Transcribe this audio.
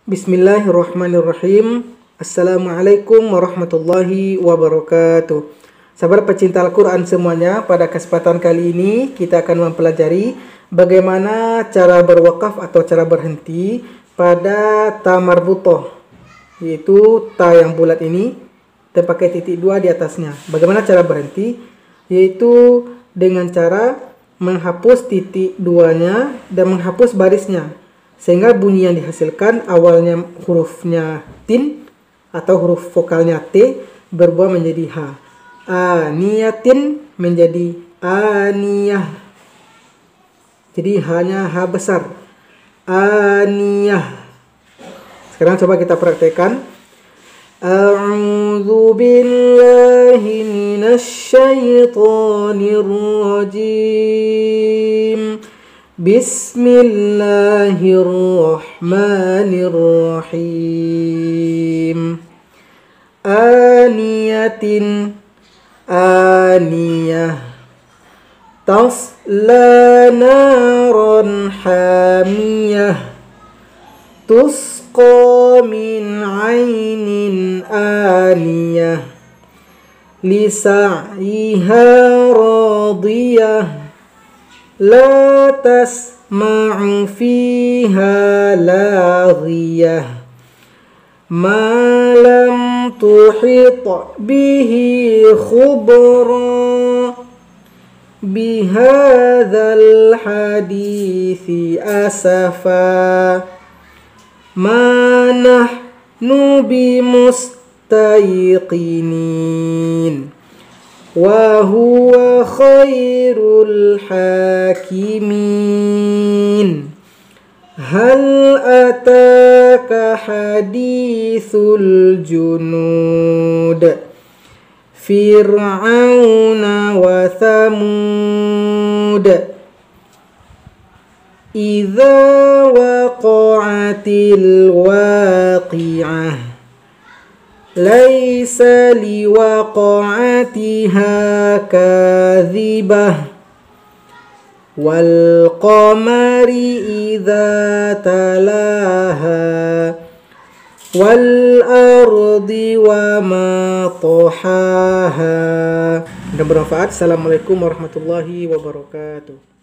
Bismillahirrahmanirrahim. Assalamualaikum warahmatullahi wabarakatuh. Sahabat pecinta Al-Quran semuanya, pada kesempatan kali ini kita akan mempelajari bagaimana cara berwakaf atau cara berhenti pada ta marbutoh, yaitu ta yang bulat ini dan pakai titik dua di atasnya. Bagaimana cara berhenti? Yaitu dengan cara menghapus titik duanya dan menghapus barisnya, sehingga bunyi yang dihasilkan awalnya hurufnya tin atau huruf vokalnya T berubah menjadi H. Aniyatin menjadi aniyah. Jadi hanya H besar. Aniyah. Sekarang coba kita praktekkan. A'udzu billahi minasy syaithanir rajim. Bismillahirrahmanirrahim. Aniyatin, aniyah, tasla naran hamiyah, tusqa min ainin aniyah, lisa'yiha radiyah, la tasma'u fiha laghiyah, ma lam tuhit bihi khubra, bihadzal hadithi asafa, ma nahnu bimustayqinin, wa huwa khairul hakimin. Hal ataka hadithul junud, Fir'auna wa Thamud, idza waqa'atil waqi'ah, laisa liwaqa'atiha kadhibah, wal qamari idza talaha, wal ardi wa ma tahaha. Mudah bermanfaat. Assalamualaikum warahmatullahi wabarakatuh.